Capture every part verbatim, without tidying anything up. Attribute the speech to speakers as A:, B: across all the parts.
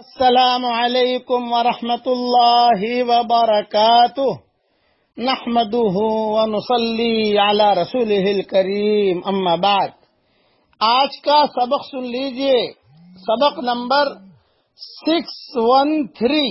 A: السلام علیکم ورحمۃ اللہ وبرکاتہ نحمده ونصلی علی رسولہ الکریم اما بعد۔ آج کا سبق سن لیجئے، سبق نمبر سکس ون تھری۔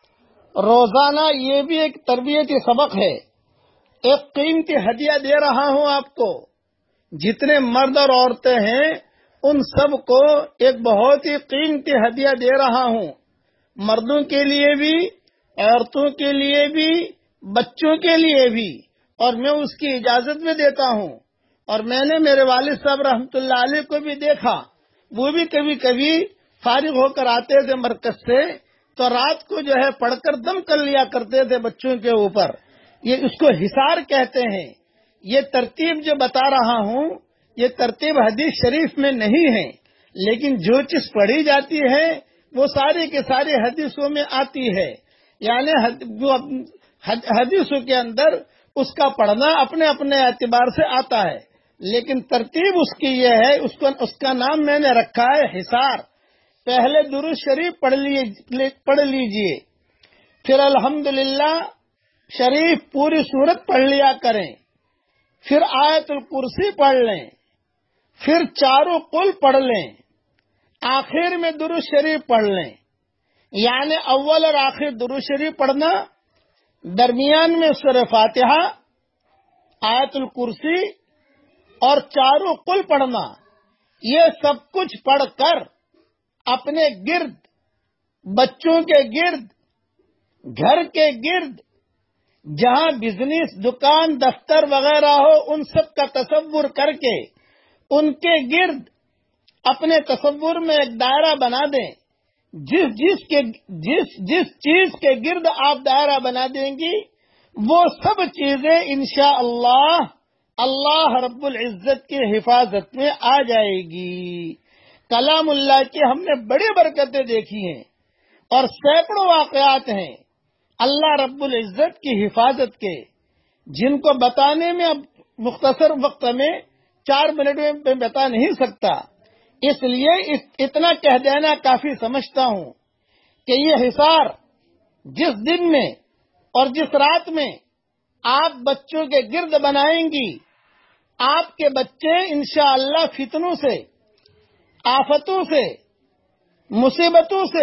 A: روزانہ یہ بھی ایک تربیتی سبق ہے۔ ایک قیمتی ہدیہ دے رہا ہوں آپ کو۔ جتنے مرد اور عورتیں ہیں ان سب کو ایک بہت ہی قیمتی ہدیہ دے رہا ہوں، مردوں کے لیے بھی، عورتوں کے لیے بھی، بچوں کے لیے بھی، اور میں اس کی اجازت میں دیتا ہوں۔ اور میں نے میرے والد صاحب رحمۃ اللہ علیہ کو بھی دیکھا، وہ بھی کبھی کبھی فارغ ہو کر آتے تھے مرکز سے تو رات کو جو ہے پڑھ کر دم کر لیا کرتے تھے بچوں کے اوپر۔ یہ اس کو حصار کہتے ہیں۔ یہ ترتیب جو بتا رہا ہوں یہ ترتیب حدیث شریف میں نہیں ہے، لیکن جو چیز پڑھی جاتی ہے وہ ساری کے ساری حدیثوں میں آتی ہے۔ یعنی حدیثوں کے اندر اس کا پڑھنا اپنے اپنے اعتبار سے آتا ہے، لیکن ترتیب اس کی یہ ہے، اس کو اس کا نام میں نے رکھا ہے حصار۔ پہلے درود شریف پڑھ لیجئے پڑھ لیجئے پھر الحمدللہ شریف پوری سورت پڑھ لیا کریں، پھر آیت الکرسی پڑھ لیں، پھر چاروں قل پڑھ لیں، آخر میں درود شریف پڑھ لیں۔ یعنی اول اور آخر درود شریف پڑھنا، درمیان میں سورہ فاتحہ، آیت الکرسی اور چاروں قل پڑھنا۔ یہ سب کچھ پڑھ کر اپنے گرد، بچوں کے گرد، گھر کے گرد، جہاں بزنس، دکان، دفتر وغیرہ ہو ان سب کا تصور کر کے ان کے گرد اپنے تصور میں ایک دائرہ بنا دیں۔ جس جس کے جس جس چیز کے گرد آپ دائرہ بنا دیں گی وہ سب چیزیں انشاءاللہ اللہ رب العزت کی حفاظت میں آ جائے گی۔ کلام اللہ کی ہم نے بڑی برکتیں دیکھی ہیں اور سینکڑوں واقعات ہیں اللہ رب العزت کی حفاظت کے، جن کو بتانے میں اب مختصر وقت میں چار منٹ میں بتا نہیں سکتا، اس لیے اتنا کہہ دینا کافی سمجھتا ہوں کہ یہ حصار جس دن میں اور جس رات میں آپ بچوں کے گرد بنائیں گی، آپ کے بچے انشاءاللہ فتنوں سے، آفتوں سے، مصیبتوں سے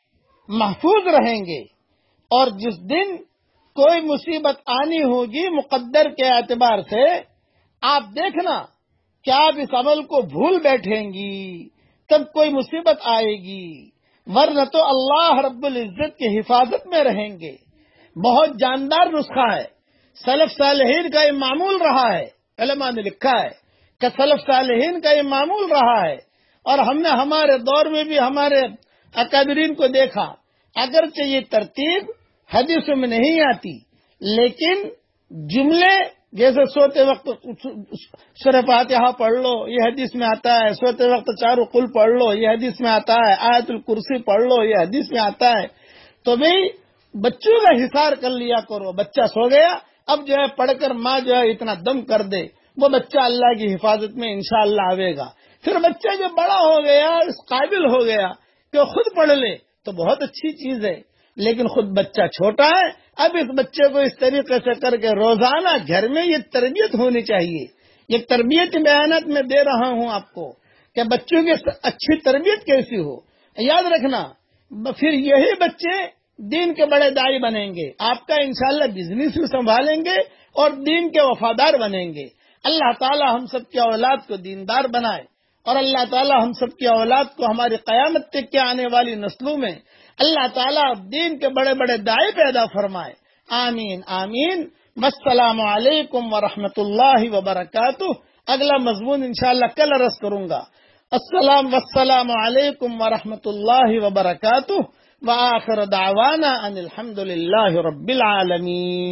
A: محفوظ رہیں گے۔ اور جس دن کوئی مصیبت آنی ہوگی مقدر کے اعتبار سے، آپ دیکھنا کہ آپ اس عمل کو بھول بیٹھیں گی، تب کوئی مصیبت آئے گی، ورنہ تو اللہ رب العزت کی حفاظت میں رہیں گے۔ بہت جاندار نسخہ ہے، سلف صالحین کا یہ معمول رہا ہے۔ علماء نے لکھا ہے کہ سلف صالحین کا یہ معمول رہا ہے، اور ہم نے ہمارے دور میں بھی ہمارے اکابرین کو دیکھا۔ اگرچہ یہ ترتیب حدیثوں میں نہیں آتی، لیکن جملے جیسے سوتے وقت سورہ فاتحہ پڑھ لو یہ حدیث میں آتا ہے، سوتے وقت چاروں قل پڑھ لو یہ حدیث میں آتا ہے، آیت الکرسی پڑھ لو یہ حدیث میں آتا ہے۔ تو بھئی بچوں کا حصار کر لیا کرو۔ بچہ سو گیا، اب جو ہے پڑھ کر ماں جو ہے اتنا دم کر دے، وہ بچہ اللہ کی حفاظت میں انشاءاللہ آئے گا۔ پھر بچہ جو بڑا ہو گیا، اس قابل ہو گیا کہ خود پڑھ لے تو بہت اچھی چیز ہے، لیکن خود بچہ چھوٹا ہے۔ اب اس بچے کو اس طریقے سے کر کے روزانہ گھر میں یہ تربیت ہونی چاہیے۔ یہ تربیت بیانات میں دے رہا ہوں آپ کو کہ بچوں کی اچھی تربیت کیسی ہو۔ یاد رکھنا، پھر یہی بچے دین کے بڑے داعی بنیں گے، آپ کا انشاءاللہ بزنس بھی سنبھالیں گے اور دین کے وفادار بنیں گے۔ اللہ تعالی ہم سب کی اولاد کو دیندار بنائے، اور اللہ تعالی ہم سب کی اولاد کو ہماری قیامت تک کے آنے والی نسلوں میں اللہ تعالیٰ دین کے بڑے بڑے داعی پیدا فرمائے۔ آمین آمین۔ السلام علیکم ورحمۃ اللہ وبرکاتہ۔ اگلا مضمون انشاءاللہ کل عرض کروں گا۔ السلام والسلام علیکم ورحمۃ اللہ وبرکاتہ، وآخر دعوانا ان الحمد للہ رب العالمین۔